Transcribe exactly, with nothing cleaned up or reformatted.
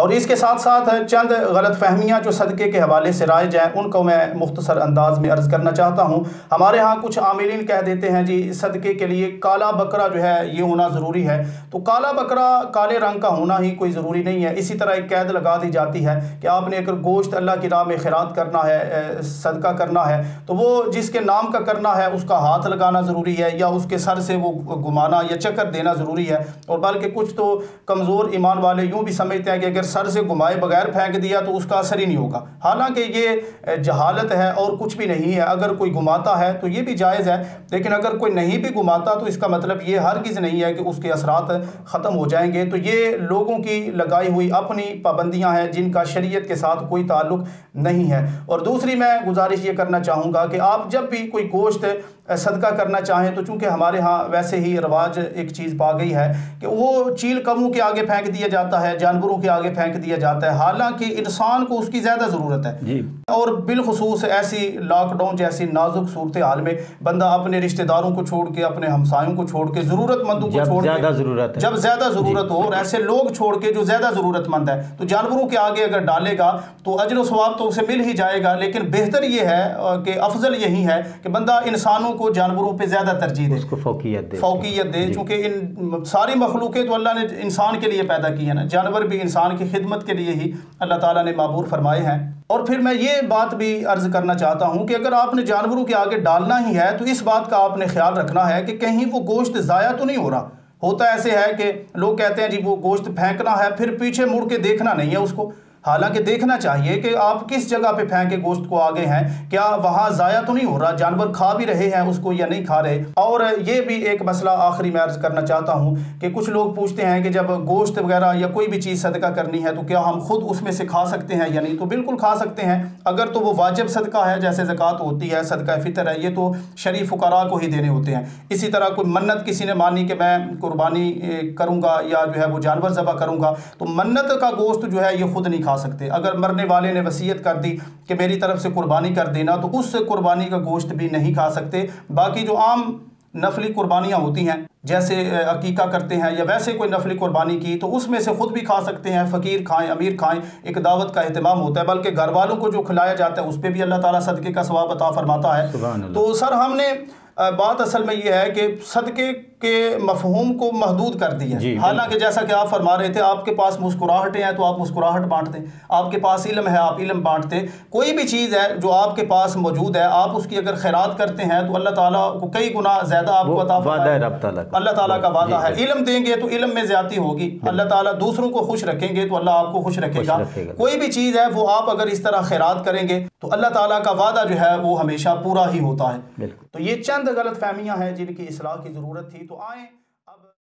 और इसके साथ साथ चंद गलत फहमियाँ जो सदक़े के हवाले से राइज हैं उनको मैं मुख्तसर अंदाज में अर्ज़ करना चाहता हूँ। हमारे यहाँ कुछ आमिलीन कह देते हैं जी सदक़े के लिए काला बकरा जो है ये होना ज़रूरी है, तो काला बकरा काले रंग का होना ही कोई ज़रूरी नहीं है। इसी तरह एक कैद लगा दी जाती है कि आपने अगर गोश्त अल्लाह की राह में खैरात करना है, सदका करना है, तो वो जिसके नाम का करना है उसका हाथ लगाना ज़रूरी है या उसके सर से वो घुमाना या चक्कर देना ज़रूरी है। और बल्कि कुछ तो कमज़ोर ईमान वाले यूँ भी समझते हैं कि अगर सर से घुमाए बगैर फेंक दिया तो उसका असर ही नहीं होगा। हालांकि ये जहालत है और कुछ भी नहीं है। अगर कोई घुमाता है तो ये भी जायज़ है, लेकिन अगर कोई नहीं भी घुमाता तो इसका मतलब ये हरगिज़ नहीं है कि उसके असरात ख़त्म हो जाएंगे। तो ये लोगों की लगाई हुई अपनी पाबंदियां हैं जिनका शरीयत के साथ कोई ताल्लुक़ नहीं है। और दूसरी मैं गुजारिश ये करना चाहूँगा कि आप जब भी कोई गोश्त सदका करना चाहें तो चूँकि हमारे यहाँ वैसे ही रवाज एक चीज़ पा गई है कि वो चील कौओं के आगे फेंक दिया जाता है, जानवरों के आगे फेंक दिया जाता है, हालांकि इंसान को उसकी ज़्यादा ज़रूरत है जी। और बिलखुसूस ऐसी लॉकडाउन जैसी नाजुक सूरत हाल में बंदा अपने रिश्तेदारों को छोड़ के, अपने हमसायों को छोड़ के, ज़रूरतमंदों को छोड़ के, ज़रूरत जब ज़्यादा ज़रूरत हो और ऐसे लोग छोड़ के जो ज़्यादा ज़रूरतमंद है, तो जानवरों के आगे अगर डालेगा तो अजर व सवाब तो उसे मिल ही जाएगा। लेकिन बेहतर ये है कि अफजल यही है कि बंदा इंसानों को जानवरों पे ज़्यादा तरजीह दे, उसको फौकियत दे फौकियत दे चूँकि इन सारी मखलूक़ें तो अल्लाह ने इंसान के लिए पैदा की है ना, जानवर भी इंसान की खिदमत के लिए ही अल्लाह ताला ने मामूर फरमाए हैं। और फिर मैं ये बात भी अर्ज़ करना चाहता हूँ कि अगर आपने जानवरों के आगे डालना ही है तो इस बात का आपने ख्याल रखना है कि कहीं वो गोश्त ज़ाया तो नहीं हो रहा। होता ऐसे है कि लोग कहते हैं जी वो गोश्त फेंकना है, फिर पीछे मुड़ के देखना नहीं है उसको। हालांकि देखना चाहिए कि आप किस जगह पे फेंके गोश्त को आगे हैं, क्या वहाँ ज़ाया तो नहीं हो रहा, जानवर खा भी रहे हैं उसको या नहीं खा रहे। और ये भी एक मसला आखिरी में अर्ज़ करना चाहता हूँ कि कुछ लोग पूछते हैं कि जब गोश्त वगैरह या कोई भी चीज़ सदका करनी है तो क्या हम खुद उसमें से खा सकते हैं या नहीं। तो बिल्कुल खा सकते हैं, अगर तो वो वाजिब सदका है जैसे ज़कात होती है, सदका फ़ितर है, ये तो शरीफ फ़ुक़रा को ही देने होते हैं। इसी तरह कोई मन्नत किसी ने मानी कि मैं कुर्बानी करूँगा या जो है वो जानवर ज़बह करूँगा, तो मन्नत का गोश्त जो है ये खुद नहीं सकते। अगर मरने वाले ने वसीयत कर दी कि मेरी तरफ से कुर्बानी कर देना, तो उस कुर्बानी का गोश्त भी नहीं खा सकते। बाकी जो आम नफली कुर्बानियाँ होती हैं जैसे अकीका करते हैं या वैसे कोई नफली कुर्बानी की, तो उसमें से खुद भी खा सकते हैं, फ़कीर खाएं, अमीर खाएं, एक दावत का एहतमाम होता है, बल्कि घर वालों को जो खिलाया जाता है उस पर भी अल्लाह ताला सदक़े का सवाब अता फरमाता है। तो सर हमने बात असल में ये है कि सदक़े के मफ़हूम को महदूद कर दिया। हालांकि जैसा कि आप फरमा रहे थे, आपके पास मुस्कुराहटें हैं तो आप मुस्कुराहट बांट दें, आपके पास इल्म है आप इल्म बांट दें। कोई भी चीज़ है जो आपके पास मौजूद है, आप उसकी अगर खैरात करते हैं तो अल्लाह ताला को कई गुना ज़्यादा आपको अता फरमाएगा। अल्लाह ताला का वादा है, इल्म देंगे तो इल्म में ज़्यादती होगी, अल्लाह ताला दूसरों को खुश रखेंगे तो अल्लाह आपको खुश रखेगा। कोई भी चीज़ है वो आप अगर इस तरह खैरात करेंगे तो अल्लाह ताला का वादा जो है वो हमेशा पूरा ही होता है। तो ये चंद गलत फहमियाँ हैं जिनकी इस्लाह की ज़रूरत थी। तो आए